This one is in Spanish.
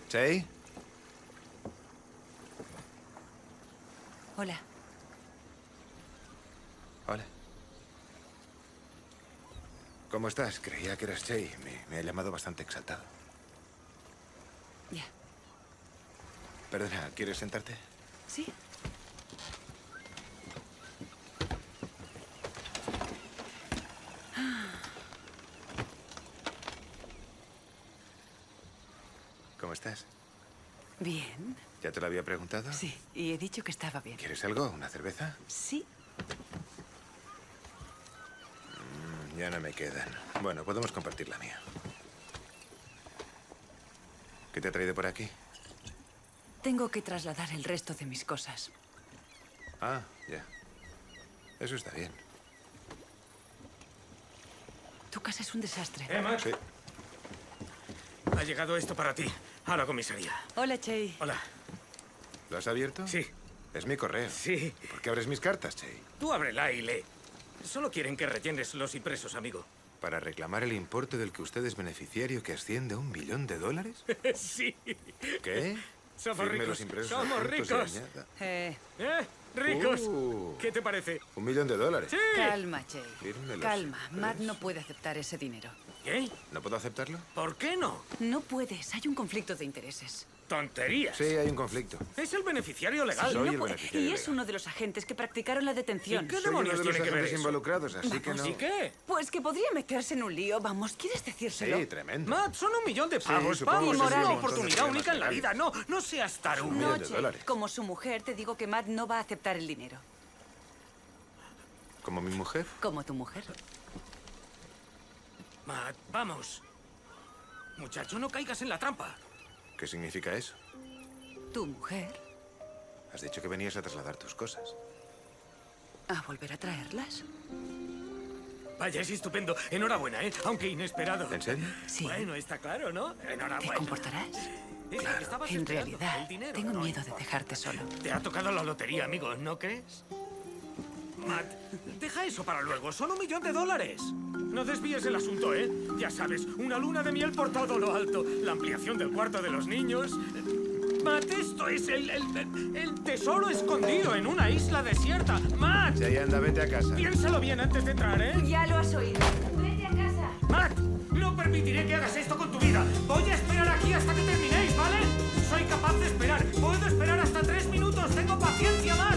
¿Shay? Hola. Hola. ¿Cómo estás? Creía que eras Shay. Me ha llamado bastante exaltado. Ya. Perdona, ¿quieres sentarte? ¿Sí? ¿Cómo estás? Bien. ¿Ya te lo había preguntado? Sí, y he dicho que estaba bien. ¿Quieres algo? ¿Una cerveza? Sí. Ya no me quedan. Bueno, podemos compartir la mía. ¿Qué te ha traído por aquí? Tengo que trasladar el resto de mis cosas. Ah, ya. Eso está bien. Tu casa es un desastre. Max. Sí. Ha llegado esto para ti, a la comisaría. Hola, Che. Hola. ¿Lo has abierto? Sí. Es mi correo. Sí. ¿Y por qué abres mis cartas, Shay? Tú ábrela y lee. Solo quieren que rellenes los impresos, amigo. ¿Para reclamar el importe del que usted es beneficiario que asciende a $1 millón? Sí. ¿Qué? Somos Firme ricos. los impresos Somos adjuntos y ricos. añada. ¿Ricos? Uh. ¿Qué te parece? $1 millón. Sí. Calma, Che. Firme los Calma. Matt impresos. no puede aceptar ese dinero. ¿Qué? ¿No puedo aceptarlo? ¿Por qué no? No puedes. Hay un conflicto de intereses. Tonterías. Sí, hay un conflicto. Es el beneficiario legal. Soy No el puede. beneficiario Y es legal. uno de los agentes que practicaron la detención. ¿Y qué Soy uno demonios de los tiene que ver agentes eso? involucrados, así que no... ¿Y qué? Pues que podría meterse en un lío. Vamos, ¿quieres decírselo? Sí, tremendo. Matt, son $1 millón de pavos. supongo Vamos, que es sí, una un montón de oportunidad problemas única en la legales. vida. No seas $1 tarugo. millón. No, de Che. dólares. Como su mujer, te digo que Matt no va a aceptar el dinero. ¿Como mi mujer? Como tu mujer. Matt, vamos. Muchacho, no caigas en la trampa. ¿Qué significa eso? Tu mujer. Has dicho que venías a trasladar tus cosas. ¿A volver a traerlas? Vaya, es estupendo. Enhorabuena, ¿eh? Aunque inesperado. ¿En serio? Sí. Bueno, está claro, ¿no? ¿Te Enhorabuena. comportarás? Estabas En esperando. realidad, El dinero, tengo no miedo de importa. dejarte solo. Te ha tocado la lotería, amigo, ¿no crees? Matt, deja eso para luego. Son $1 millón. No desvíes el asunto, ¿eh? Ya sabes, una luna de miel por todo lo alto. La ampliación del cuarto de los niños. Matt, esto es el tesoro escondido en una isla desierta. Matt, Shay, anda, vete a casa. piénsalo bien antes de entrar, ¿eh? Ya lo has oído. Vete a casa. Matt, no permitiré que hagas esto con tu vida. Voy a esperar aquí hasta que terminéis, ¿vale? Soy capaz de esperar. Puedo esperar hasta 3 minutos. Tengo paciencia, Matt.